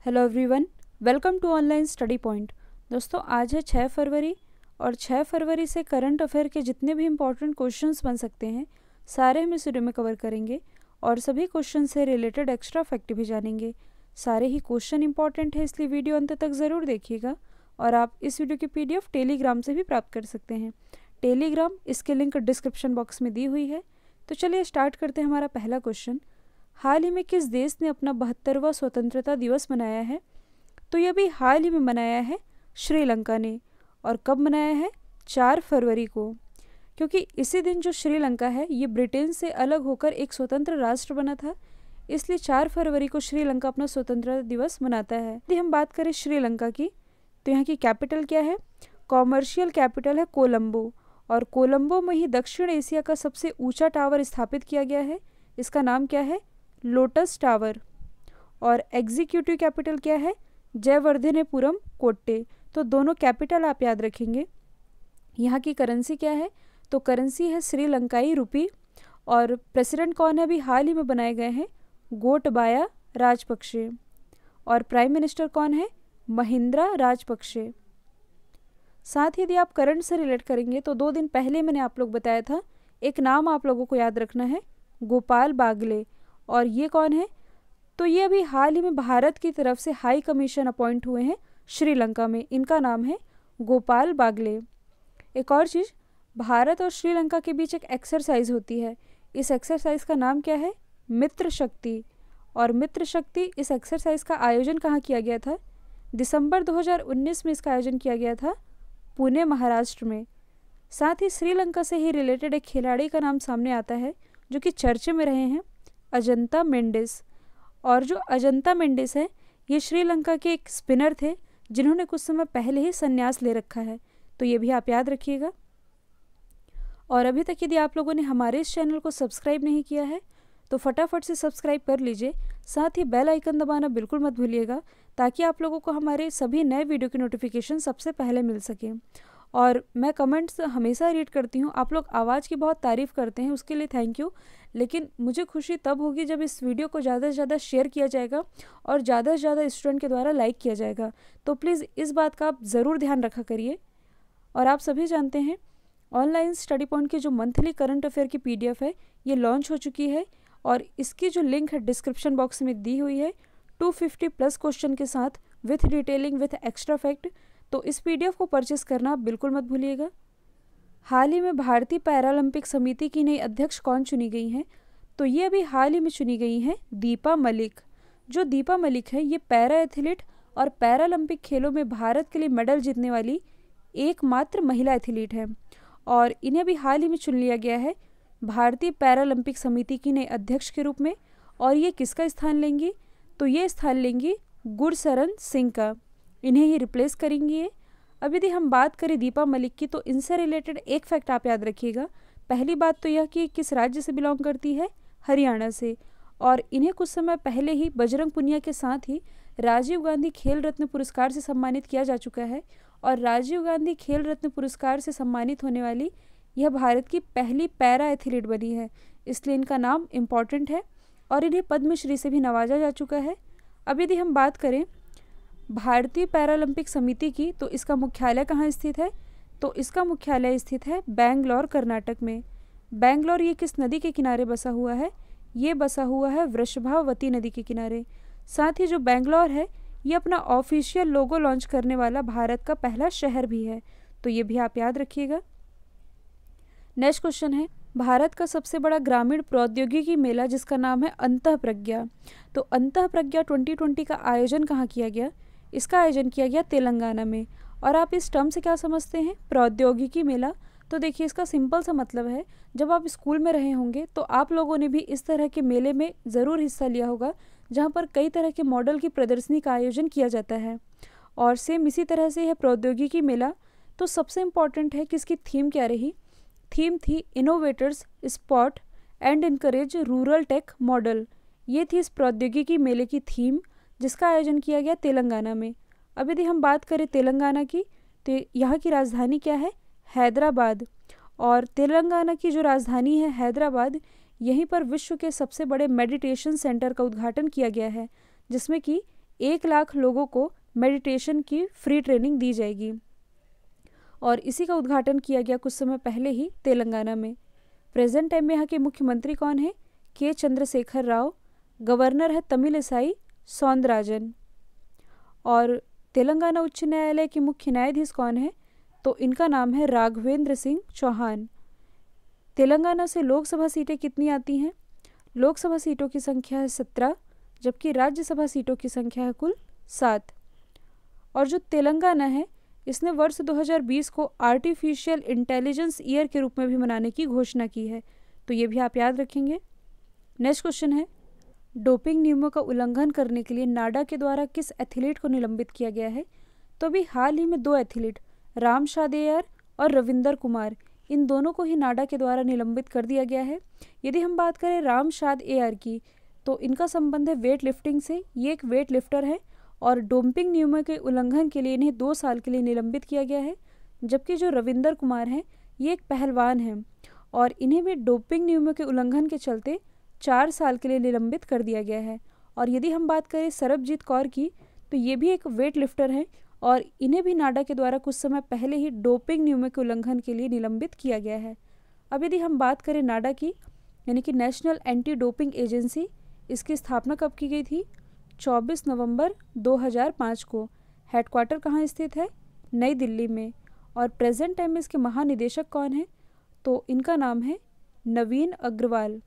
Hello everyone, welcome to online study point. दोस्तों, आज है 6 फरवरी और 6 फरवरी से करंट अफेयर के जितने भी इम्पोर्टेंट क्वेश्चंस बन सकते हैं सारे हम इस वीडियो में कवर करेंगे और सभी क्वेश्चन से रिलेटेड एक्स्ट्रा फैक्ट भी जानेंगे। सारे ही क्वेश्चन इंपॉर्टेंट है, इसलिए वीडियो अंत तक ज़रूर देखिएगा। और आप इस वीडियो की PDF टेलीग्राम से भी प्राप्त कर सकते हैं। टेलीग्राम, इसकी लिंक डिस्क्रिप्शन बॉक्स में दी हुई है। तो चलिए स्टार्ट करते हैं हमारा पहला क्वेश्चन। हाल ही में किस देश ने अपना 72वां स्वतंत्रता दिवस मनाया है? तो यह भी हाल ही में मनाया है श्रीलंका ने। और कब मनाया है? 4 फरवरी को। क्योंकि इसी दिन जो श्रीलंका है ये ब्रिटेन से अलग होकर एक स्वतंत्र राष्ट्र बना था, इसलिए 4 फरवरी को श्रीलंका अपना स्वतंत्रता दिवस मनाता है। यदि हम बात करें श्रीलंका की, तो यहाँ की कैपिटल क्या है? कॉमर्शियल कैपिटल है कोलंबो। और कोलंबो में ही दक्षिण एशिया का सबसे ऊंचा टावर स्थापित किया गया है। इसका नाम क्या है? Lotus Tower. और एग्जीक्यूटिव कैपिटल क्या है? जयवर्धनेपुरम कोट्टे। तो दोनों कैपिटल आप याद रखेंगे। यहाँ की करेंसी क्या है? तो करेंसी है श्रीलंकाई रुपी। और प्रेसिडेंट कौन है अभी हाल ही में बनाए गए हैं? गोटबाया राजपक्षे। और प्राइम मिनिस्टर कौन है? महिंद्रा राजपक्षे। साथ ही यदि आप करंट से रिलेट करेंगे तो 2 दिन पहले मैंने आप लोग बताया था, एक नाम आप लोगों को याद रखना है, गोपाल बागले। और ये कौन है? तो ये अभी हाल ही में भारत की तरफ से हाई कमीशन अपॉइंट हुए हैं श्रीलंका में। इनका नाम है गोपाल बागले। एक और चीज़, भारत और श्रीलंका के बीच एक एक्सरसाइज होती है। इस एक्सरसाइज का नाम क्या है? मित्र शक्ति। और मित्र शक्ति, इस एक्सरसाइज का आयोजन कहाँ किया गया था? दिसंबर 2019 में इसका आयोजन किया गया था पुणे, महाराष्ट्र में। साथ ही श्रीलंका से ही रिलेटेड एक खिलाड़ी का नाम सामने आता है जो कि चर्चे में रहे हैं, अजंता मेंडिस। और जो अजंता मेंडिस है ये श्रीलंका के एक स्पिनर थे जिन्होंने कुछ समय पहले ही संन्यास ले रखा है। तो ये भी आप याद रखिएगा। और अभी तक यदि आप लोगों ने हमारे इस चैनल को सब्सक्राइब नहीं किया है तो फटाफट से सब्सक्राइब कर लीजिए। साथ ही बेल आइकन दबाना बिल्कुल मत भूलिएगा, ताकि आप लोगों को हमारे सभी नए वीडियो की नोटिफिकेशन सबसे पहले मिल सके। और मैं कमेंट्स हमेशा रीड करती हूँ। आप लोग आवाज़ की बहुत तारीफ़ करते हैं, उसके लिए थैंक यू। लेकिन मुझे खुशी तब होगी जब इस वीडियो को ज़्यादा से ज़्यादा शेयर किया जाएगा और ज़्यादा से ज़्यादा स्टूडेंट के द्वारा लाइक किया जाएगा। तो प्लीज़ इस बात का आप ज़रूर ध्यान रखा करिए। और आप सभी जानते हैं ऑनलाइन स्टडी पॉइंट की जो मंथली करंट अफेयर की PDF है ये लॉन्च हो चुकी है। और इसकी जो लिंक है डिस्क्रिप्शन बॉक्स में दी हुई है, 250+ क्वेश्चन के साथ with detailing with extra fact. तो इस PDF को परचेस करना आप बिल्कुल मत भूलिएगा। हाल ही में भारतीय पैरालंपिक समिति की नई अध्यक्ष कौन चुनी गई हैं? तो ये अभी हाल ही में चुनी गई हैं दीपा मलिक। जो दीपा मलिक है ये पैरा एथलीट और पैरालंपिक खेलों में भारत के लिए मेडल जीतने वाली एकमात्र महिला एथलीट है। और इन्हें भी हाल ही में चुन लिया गया है भारतीय पैरालंपिक समिति की नई अध्यक्ष के रूप में। और ये किसका स्थान लेंगी? तो ये स्थान लेंगी गुरशरण सिंह का। इन्हें ही रिप्लेस करेंगी ये। अब यदि हम बात करें दीपा मलिक की, तो इनसे रिलेटेड एक फैक्ट आप याद रखिएगा। पहली बात तो यह कि किस राज्य से बिलोंग करती है? हरियाणा से। और इन्हें कुछ समय पहले ही बजरंग पुनिया के साथ ही राजीव गांधी खेल रत्न पुरस्कार से सम्मानित किया जा चुका है। और राजीव गांधी खेल रत्न पुरस्कार से सम्मानित होने वाली यह भारत की पहली पैरा एथलीट बनी है, इसलिए इनका नाम इम्पॉर्टेंट है। और इन्हें पद्मश्री से भी नवाजा जा चुका है। अब यदि हम बात करें भारतीय पैरालंपिक समिति की, तो इसका मुख्यालय कहाँ स्थित है? तो इसका मुख्यालय स्थित है बेंगलोर, कर्नाटक में। बेंगलोर ये किस नदी के किनारे बसा हुआ है? ये बसा हुआ है वृषभावती नदी के किनारे। साथ ही जो बेंगलोर है ये अपना ऑफिशियल लोगो लॉन्च करने वाला भारत का पहला शहर भी है। तो ये भी आप याद रखिएगा। नेक्स्ट क्वेश्चन है, भारत का सबसे बड़ा ग्रामीण प्रौद्योगिकी मेला जिसका नाम है अंतःप्रज्ञा। तो अंतःप्रज्ञा 2020 का आयोजन कहाँ किया गया? इसका आयोजन किया गया तेलंगाना में। और आप इस टर्म से क्या समझते हैं? प्रौद्योगिकी मेला। तो देखिए, इसका सिंपल सा मतलब है, जब आप स्कूल में रहे होंगे तो आप लोगों ने भी इस तरह के मेले में ज़रूर हिस्सा लिया होगा, जहाँ पर कई तरह के मॉडल की प्रदर्शनी का आयोजन किया जाता है। और सेम इसी तरह से है प्रौद्योगिकी मेला। तो सबसे इम्पॉर्टेंट है कि इसकी थीम क्या रही? थीम थी innovators spot and encourage rural tech model. ये थी इस प्रौद्योगिकी मेले की थीम, जिसका आयोजन किया गया तेलंगाना में। अब यदि हम बात करें तेलंगाना की, तो यहाँ की राजधानी क्या है? हैदराबाद। और तेलंगाना की जो राजधानी है हैदराबाद, यहीं पर विश्व के सबसे बड़े मेडिटेशन सेंटर का उद्घाटन किया गया है, जिसमें कि 1 लाख लोगों को मेडिटेशन की फ्री ट्रेनिंग दी जाएगी। और इसी का उद्घाटन किया गया कुछ समय पहले ही तेलंगाना में। प्रेजेंट टाइम में यहाँ के मुख्यमंत्री कौन है? के चंद्रशेखर राव। गवर्नर है तमिलिसाई सौंदरराजन। और तेलंगाना उच्च न्यायालय के मुख्य न्यायाधीश कौन है? तो इनका नाम है राघवेंद्र सिंह चौहान। तेलंगाना से लोकसभा सीटें कितनी आती हैं? लोकसभा सीटों की संख्या है 17, जबकि राज्यसभा सीटों की संख्या है कुल 7। और जो तेलंगाना है इसने वर्ष 2020 को आर्टिफिशियल इंटेलिजेंस ईयर के रूप में भी मनाने की घोषणा की है, तो ये भी आप याद रखेंगे। नेक्स्ट क्वेश्चन है, डोपिंग नियमों का उल्लंघन करने के लिए नाडा के द्वारा किस एथलीट को निलंबित किया गया है? तो अभी हाल ही में 2 एथलीट रामशाद एआर और रविंदर कुमार, इन दोनों को ही नाडा के द्वारा निलंबित कर दिया गया है। यदि हम बात करें रामशाद एआर की, तो इनका संबंध है वेट लिफ्टिंग से। ये एक वेट लिफ्टर है और डोपिंग नियमों के उल्लंघन के लिए इन्हें 2 साल के लिए निलंबित किया गया है। जबकि जो रविंदर कुमार हैं ये एक पहलवान हैं और इन्हें भी डोपिंग नियमों के उल्लंघन के चलते 4 साल के लिए निलंबित कर दिया गया है। और यदि हम बात करें सरबजीत कौर की, तो ये भी एक वेट लिफ्टर हैं और इन्हें भी नाडा के द्वारा कुछ समय पहले ही डोपिंग नियमों के उल्लंघन के लिए निलंबित किया गया है। अब यदि हम बात करें नाडा की, यानी कि नेशनल एंटी डोपिंग एजेंसी, इसकी स्थापना कब की गई थी? 24 नवंबर 2005 को। हेडक्वार्टर कहाँ स्थित है? नई दिल्ली में। और प्रेजेंट टाइम में इसके महानिदेशक कौन है? तो इनका नाम है नवीन अग्रवाल।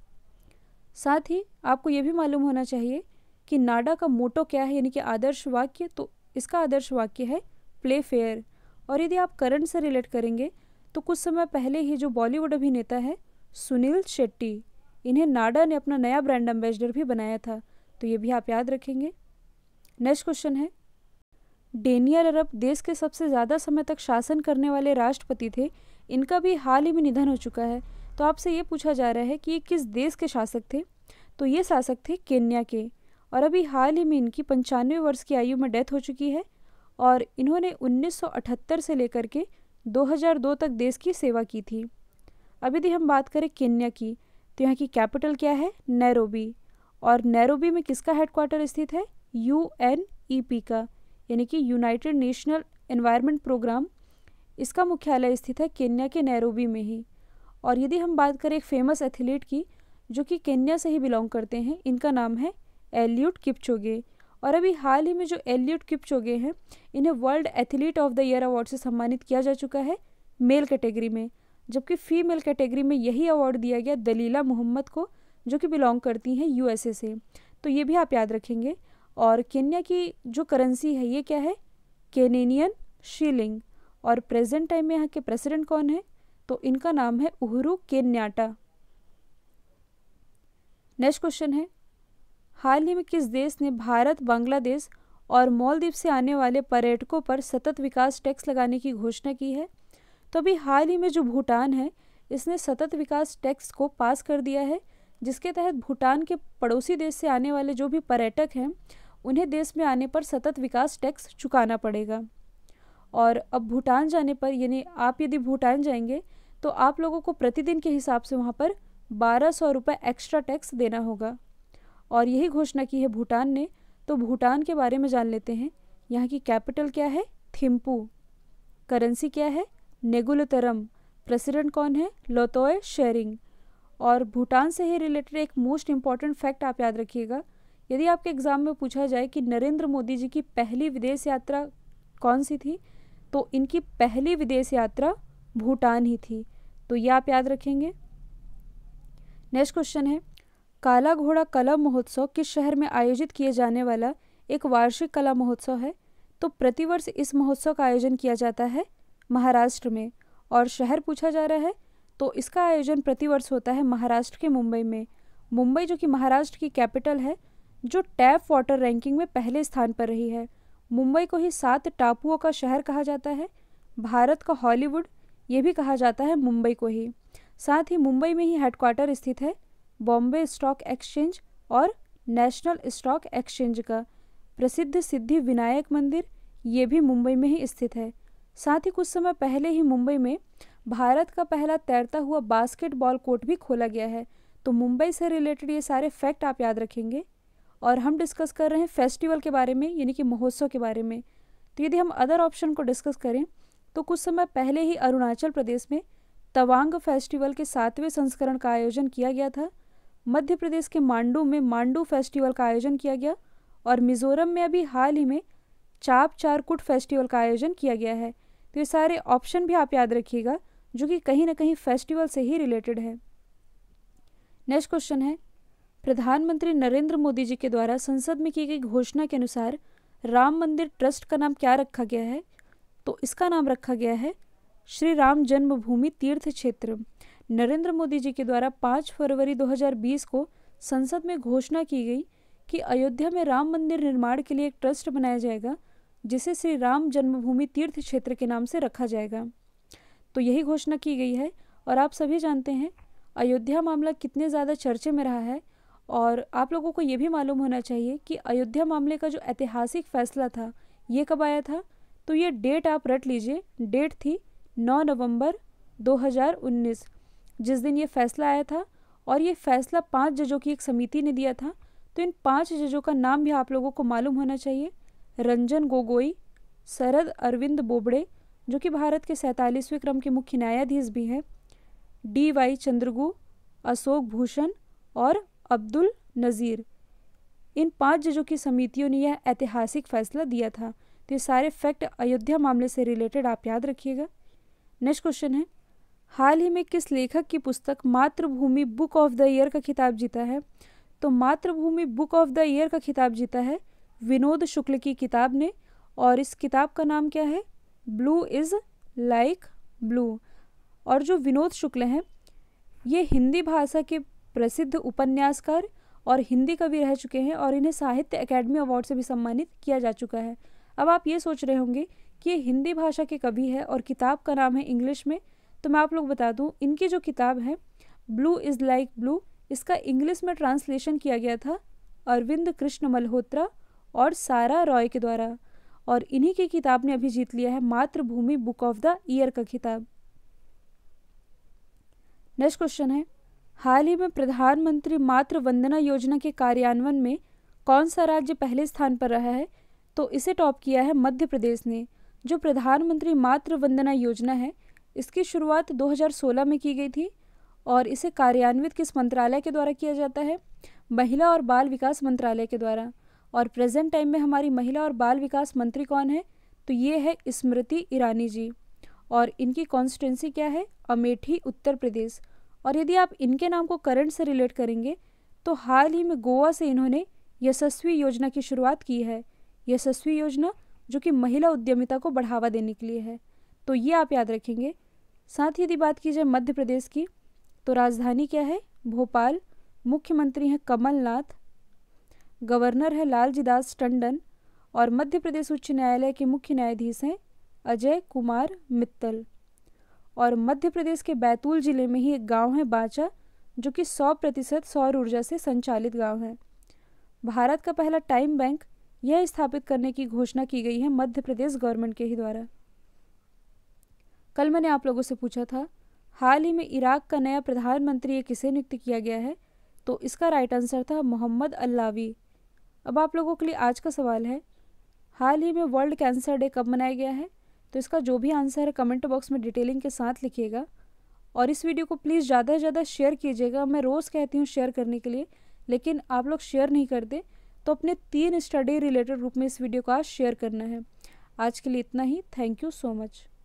साथ ही आपको ये भी मालूम होना चाहिए कि नाडा का मोटो क्या है, यानी कि आदर्श वाक्य। तो इसका आदर्श वाक्य है प्ले फेयर। और यदि आप करंट से रिलेट करेंगे तो कुछ समय पहले ही जो बॉलीवुड अभिनेता है सुनील शेट्टी, इन्हें नाडा ने अपना नया ब्रांड एम्बेसडर भी बनाया था, तो ये भी आप याद रखेंगे। नेक्स्ट क्वेश्चन है, डेनियल अरब देश के सबसे ज़्यादा समय तक शासन करने वाले राष्ट्रपति थे। इनका भी हाल ही में निधन हो चुका है। तो आपसे ये पूछा जा रहा है कि ये किस देश के शासक थे? तो ये शासक थे केन्या के। और अभी हाल ही में इनकी 95 वर्ष की आयु में डेथ हो चुकी है और इन्होंने 1978 से लेकर के 2002 तक देश की सेवा की थी। अब यदि हम बात करें केन्या की, तो यहाँ की कैपिटल क्या है? नैरोबी। और नैरोबी में किसका हेडक्वार्टर स्थित है? UNEP का, यानी कि यूनाइटेड नेशनल एनवायरनमेंट प्रोग्राम, इसका मुख्यालय स्थित है केन्या के नैरोबी में ही। और यदि हम बात करें एक फेमस एथलीट की जो कि केन्या से ही बिलोंग करते हैं, इनका नाम है एलियूड किपचोगे। और अभी हाल ही में जो एलियूड किपचोगे हैं, इन्हें world athlete of the year award से सम्मानित किया जा चुका है मेल कैटेगरी में। जबकि फीमेल कैटेगरी में यही अवार्ड दिया गया दलीला मोहम्मद को, जो कि बिलोंग करती हैं USA से। तो ये भी आप याद रखेंगे। और केन्या की जो करेंसी है ये क्या है? Kenyan shilling. और प्रेजेंट टाइम में यहाँ के प्रेसिडेंट कौन है? तो इनका नाम है उहुरु केन्याटा। नेक्स्ट क्वेश्चन है, हाल ही में किस देश ने भारत, बांग्लादेश और मालदीव से आने वाले पर्यटकों पर सतत विकास टैक्स लगाने की घोषणा की है? तो अभी हाल ही में जो भूटान है इसने सतत विकास टैक्स को पास कर दिया है, जिसके तहत भूटान के पड़ोसी देश से आने वाले जो भी पर्यटक हैं उन्हें देश में आने पर सतत विकास टैक्स चुकाना पड़ेगा। और अब भूटान जाने पर, यानी आप यदि भूटान जाएंगे तो आप लोगों को प्रतिदिन के हिसाब से वहाँ पर 1200 रुपये एक्स्ट्रा टैक्स देना होगा। और यही घोषणा की है भूटान ने। तो भूटान के बारे में जान लेते हैं। यहाँ की कैपिटल क्या है? थिम्पू। करेंसी क्या है? नेगुलतरम। प्रेसिडेंट कौन है? लोतोय शेरिंग। और भूटान से ही रिलेटेड एक मोस्ट इम्पॉर्टेंट फैक्ट आप याद रखिएगा। यदि आपके एग्जाम में पूछा जाए कि नरेंद्र मोदी जी की पहली विदेश यात्रा कौन सी थी, तो इनकी पहली विदेश यात्रा भूटान ही थी। तो ये आप याद रखेंगे। नेक्स्ट क्वेश्चन है, काला घोड़ा कला महोत्सव किस शहर में आयोजित किए जाने वाला एक वार्षिक कला महोत्सव है? तो प्रतिवर्ष इस महोत्सव का आयोजन किया जाता है महाराष्ट्र में। और शहर पूछा जा रहा है तो इसका आयोजन प्रतिवर्ष होता है महाराष्ट्र के मुंबई में। मुंबई जो कि महाराष्ट्र की कैपिटल है, जो टैप वाटर रैंकिंग में पहले स्थान पर रही है। मुंबई को ही 7 टापुओं का शहर कहा जाता है। भारत का हॉलीवुड ये भी कहा जाता है मुंबई को ही। साथ ही मुंबई में ही हेडक्वार्टर स्थित है बॉम्बे स्टॉक एक्सचेंज और नेशनल स्टॉक एक्सचेंज का। प्रसिद्ध सिद्धि विनायक मंदिर ये भी मुंबई में ही स्थित है। साथ ही कुछ समय पहले ही मुंबई में भारत का पहला तैरता हुआ बास्केटबॉल कोर्ट भी खोला गया है। तो मुंबई से रिलेटेड ये सारे फैक्ट आप याद रखेंगे। और हम डिस्कस कर रहे हैं फेस्टिवल के बारे में, यानी कि महोत्सव के बारे में। तो यदि हम अदर ऑप्शन को डिस्कस करें तो कुछ समय पहले ही अरुणाचल प्रदेश में तवांग फेस्टिवल के 7वें संस्करण का आयोजन किया गया था। मध्य प्रदेश के मांडू में मांडू फेस्टिवल का आयोजन किया गया और मिजोरम में अभी हाल ही में चाप चारकुट फेस्टिवल का आयोजन किया गया है। तो ये सारे ऑप्शन भी आप याद रखिएगा जो कि कहीं ना कहीं फेस्टिवल से ही रिलेटेड है। नेक्स्ट क्वेश्चन है, प्रधानमंत्री नरेंद्र मोदी जी के द्वारा संसद में की गई घोषणा के अनुसार राम मंदिर ट्रस्ट का नाम क्या रखा गया है? तो इसका नाम रखा गया है श्री राम जन्मभूमि तीर्थ क्षेत्र। नरेंद्र मोदी जी के द्वारा 5 फरवरी 2020 को संसद में घोषणा की गई कि अयोध्या में राम मंदिर निर्माण के लिए एक ट्रस्ट बनाया जाएगा जिसे श्री राम जन्मभूमि तीर्थ क्षेत्र के नाम से रखा जाएगा। तो यही घोषणा की गई है और आप सभी जानते हैं अयोध्या मामला कितने ज़्यादा चर्चे में रहा है और आप लोगों को ये भी मालूम होना चाहिए कि अयोध्या मामले का जो ऐतिहासिक फैसला था ये कब आया था। तो ये डेट आप रट लीजिए, डेट थी 9 नवंबर 2019 जिस दिन ये फैसला आया था और ये फैसला 5 जजों की एक समिति ने दिया था। तो इन 5 जजों का नाम भी आप लोगों को मालूम होना चाहिए, रंजन गोगोई, शरद अरविंद बोबड़े जो कि भारत के 47वें क्रम के मुख्य न्यायाधीश भी हैं, DY चंद्रचूड़, अशोक भूषण और अब्दुल नज़ीर। इन 5 जजों की समितियों ने यह ऐतिहासिक फैसला दिया था। तो ये सारे फैक्ट अयोध्या मामले से रिलेटेड आप याद रखिएगा। नेक्स्ट क्वेश्चन है, हाल ही में किस लेखक की पुस्तक मातृभूमि बुक ऑफ द ईयर का खिताब जीता है? तो मातृभूमि बुक ऑफ द ईयर का खिताब जीता है विनोद शुक्ल की किताब ने और इस किताब का नाम क्या है? Blue is like blue. और जो विनोद शुक्ल हैं ये हिंदी भाषा के प्रसिद्ध उपन्यासकार और हिंदी कवि रह चुके हैं और इन्हें साहित्य अकेडमी अवार्ड से भी सम्मानित किया जा चुका है। अब आप ये सोच रहे होंगे कि ये हिंदी भाषा के कवि है और किताब का नाम है इंग्लिश में। तो मैं आप लोग बता दूं इनकी जो किताब है ब्लू इज़ लाइक ब्लू, इसका इंग्लिश में ट्रांसलेशन किया गया था अरविंद कृष्ण मल्होत्रा और सारा रॉय के द्वारा और इन्हीं की किताब ने अभी जीत लिया है मातृभूमि बुक ऑफ द ईयर का खिताब। नेक्स्ट क्वेश्चन है, हाल ही में प्रधानमंत्री मातृ वंदना योजना के कार्यान्वयन में कौन सा राज्य पहले स्थान पर रहा है? तो इसे टॉप किया है मध्य प्रदेश ने। जो प्रधानमंत्री मातृ वंदना योजना है इसकी शुरुआत 2016 में की गई थी और इसे कार्यान्वित किस मंत्रालय के द्वारा किया जाता है? महिला और बाल विकास मंत्रालय के द्वारा। और प्रेजेंट टाइम में हमारी महिला और बाल विकास मंत्री कौन है? तो ये है स्मृति ईरानी जी और इनकी कॉन्स्टिट्यूंसी क्या है? अमेठी उत्तर प्रदेश। और यदि आप इनके नाम को करंट से रिलेट करेंगे तो हाल ही में गोवा से इन्होंने यशस्वी योजना की शुरुआत की है। यशस्वी योजना जो कि महिला उद्यमिता को बढ़ावा देने के लिए है। तो ये आप याद रखेंगे। साथ ही यदि बात की जाए मध्य प्रदेश की तो राजधानी क्या है? भोपाल। मुख्यमंत्री हैं कमलनाथ, गवर्नर है लालजी दास टंडन और मध्य प्रदेश उच्च न्यायालय के मुख्य न्यायाधीश हैं अजय कुमार मित्तल। और मध्य प्रदेश के बैतूल जिले में ही एक गांव है बाचा जो कि 100% सौर ऊर्जा से संचालित गांव है। भारत का पहला टाइम बैंक यह स्थापित करने की घोषणा की गई है मध्य प्रदेश गवर्नमेंट के ही द्वारा। कल मैंने आप लोगों से पूछा था हाल ही में इराक का नया प्रधानमंत्री किसे नियुक्त किया गया है? तो इसका राइट आंसर था मोहम्मद अल्लावी। अब आप लोगों के लिए आज का सवाल है, हाल ही में वर्ल्ड कैंसर डे कब मनाया गया है? तो इसका जो भी आंसर है कमेंट बॉक्स में डिटेलिंग के साथ लिखिएगा और इस वीडियो को प्लीज़ ज़्यादा से ज़्यादा शेयर कीजिएगा। मैं रोज़ कहती हूँ शेयर करने के लिए, लेकिन आप लोग शेयर नहीं करते, तो अपने 3 स्टडी रिलेटेड ग्रुप में इस वीडियो को आज शेयर करना है। आज के लिए इतना ही। Thank you so much.